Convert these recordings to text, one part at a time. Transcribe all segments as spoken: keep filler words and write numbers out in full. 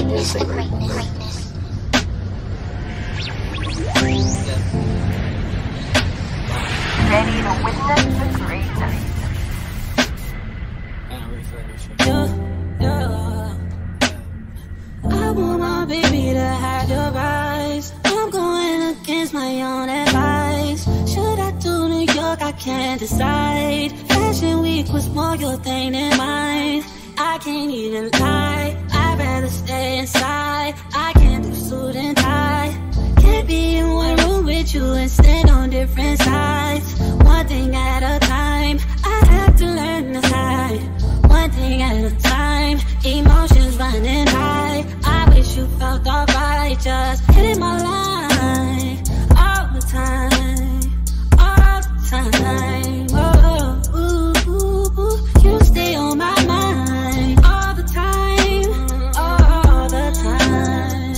greatness, the greatness, greatness. Ready to witness the greatness. Yeah, yeah. I want my baby to have your eyes. I'm going against my own advice. Should I do New York? I can't decide. Fashion week was more your thing than mine. I can't even lie, I'd rather stay inside. I can't do suit and tie. Can't be in one room with you and stand on different sides. One thing at a time, I have to learn to hide. One thing at a time, emotions running high. I wish you felt alright, just hitting my line all the time, all the time. Oh, ooh, ooh, ooh. You stay on my mind all the time, all the time.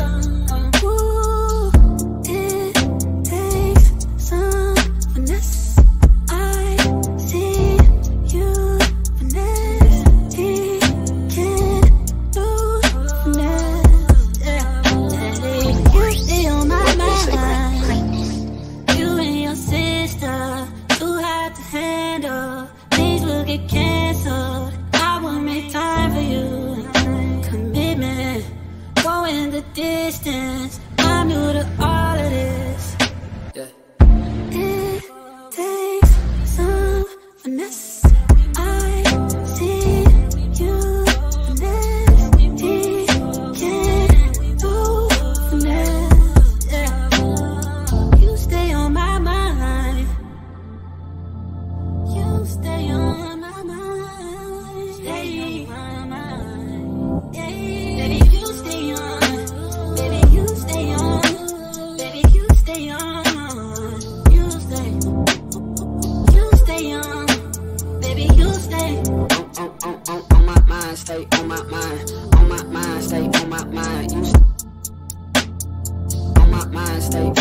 Ooh, it takes some finesse. I see you finesse. He can't do finesse. Yeah. You stay on my mind. You and your sister, too hard to handle. Things will get canceled. I won't make time for you. Commitment, going the distance. I'm new to all of this. Yeah. It takes some finesse. I see you finesse. He can't do finesse. Yeah. You stay on my mind. You stay on my mind. Stay on my mind. Yeah. Baby, you stay on. Baby, you stay on. Baby, you stay on. You stay. You stay on. Baby, you stay. On, on, on, on my mind, stay on my mind. On my mind, stay on my mind. You stay on my mind, stay